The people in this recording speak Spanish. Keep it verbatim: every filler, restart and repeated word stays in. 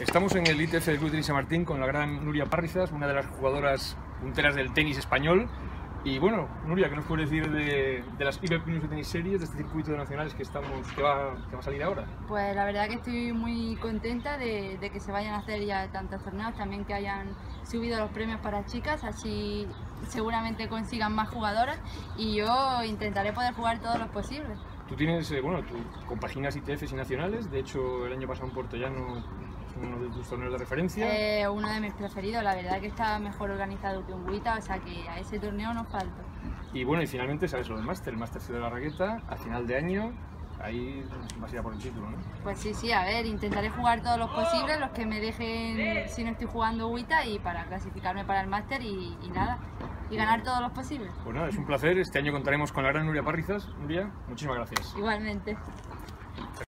Estamos en el I T F del Club de Tenis San Martín con la gran Nuria Parrizas, una de las jugadoras punteras del tenis español. Y bueno, Nuria, ¿qué nos puedes decir de, de las I B E P News de Tenis Series, de este circuito de nacionales que, estamos, que, va, que va a salir ahora? Pues la verdad que estoy muy contenta de, de que se vayan a hacer ya tantos torneos, también que hayan subido los premios para chicas, así seguramente consigan más jugadoras y yo intentaré poder jugar todos los posibles. Tú tienes, eh, bueno, tú compaginas I T Fs y nacionales, de hecho el año pasado en Puerto Llano es uno de tus torneos de referencia. Eh, uno de mis preferidos, la verdad que está mejor organizado que un WTA, o sea que a ese torneo no falto. Y bueno, y finalmente sabes lo del máster, el máster de la raqueta, a final de año, ahí vas a ir a por el título, ¿no? Pues sí, sí, a ver, intentaré jugar todos los posibles, los que me dejen si no estoy jugando WTA y para clasificarme para el máster y, y nada, y ganar todos los posibles. Pues nada, es un placer, este año contaremos con la gran Nuria Parrizas. Nuria, muchísimas gracias. Igualmente.